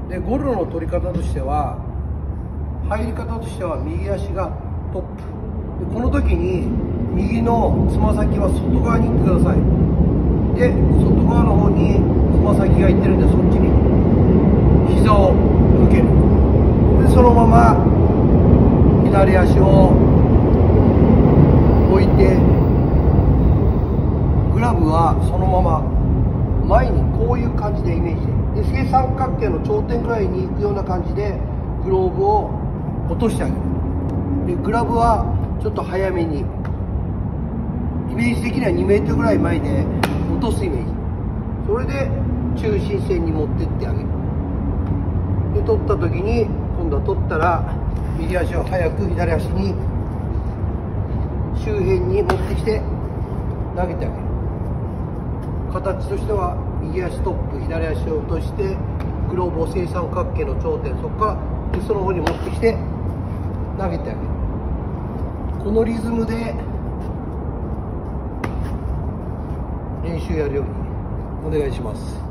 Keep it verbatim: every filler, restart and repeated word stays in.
でゴロの取り方としては、入り方としては右足がトップで、この時に右のつま先は外側に行ってください。で外側の方につま先が行ってるんで、そっちに膝を向ける。でそのまま左足を置いて、グラブはそのまま前にこういう感じでイメージで、で正三角形の頂点ぐらいに行くような感じでグローブを落としてあげる。でグラブはちょっと早めに、イメージ的にはにメートルぐらい前で落とすイメージ。それで中心線に持ってってあげる。で取った時に、今度は取ったら右足を早く左足に周辺に持ってきて投げてあげる。形としては右足トップ、左足を落としてグローブを正三角形の頂点、そこからでその方に持ってきて投げてあげる。このリズムで練習やるようにお願いします。